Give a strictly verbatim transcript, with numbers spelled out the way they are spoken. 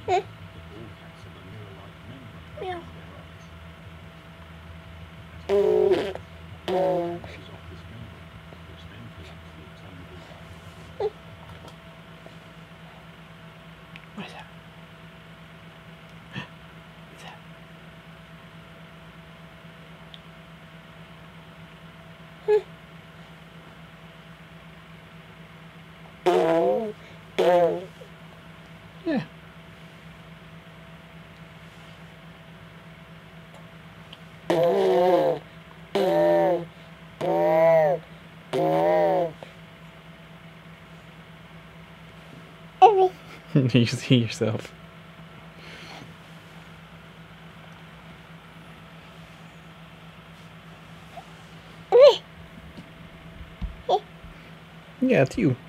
Meow. What is that? What's that? Yeah. You see yourself. Yeah, it's you.